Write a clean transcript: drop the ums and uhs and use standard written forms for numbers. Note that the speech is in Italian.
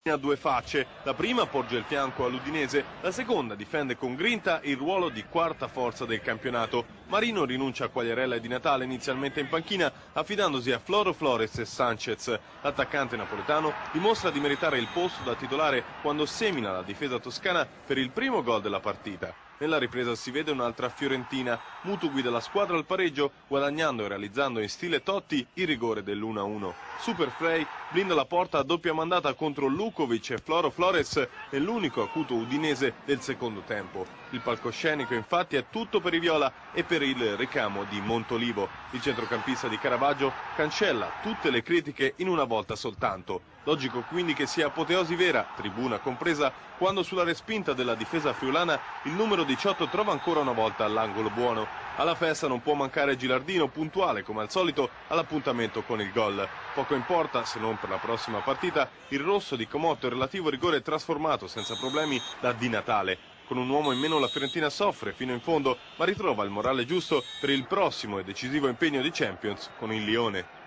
Ha due facce, la prima porge il fianco all'Udinese, la seconda difende con grinta il ruolo di quarta forza del campionato. Marino rinuncia a Quagliarella e Di Natale inizialmente in panchina, affidandosi a Floro Flores e Sanchez. L'attaccante napoletano dimostra di meritare il posto da titolare quando semina la difesa toscana per il primo gol della partita. Nella ripresa si vede un'altra fiorentina. Mutu guida la squadra al pareggio, guadagnando e realizzando in stile Totti il rigore dell'1-1. Superfrey blinda la porta a doppia mandata contro Lukovic e Floro Flores nell'unico acuto udinese del secondo tempo. Il palcoscenico infatti è tutto per i viola e per il ricamo di Montolivo. Il centrocampista di Caravaggio cancella tutte le critiche in una volta soltanto. Logico quindi che sia apoteosi vera, tribuna compresa, quando sulla respinta della difesa friulana il numero 18 trova ancora una volta l'angolo buono. Alla festa non può mancare Gilardino, puntuale come al solito all'appuntamento con il gol. Poco importa, se non per la prossima partita, il rosso di Comotto e il relativo rigore trasformato senza problemi da Di Natale. Con un uomo in meno la Fiorentina soffre fino in fondo, ma ritrova il morale giusto per il prossimo e decisivo impegno di Champions con il Lione.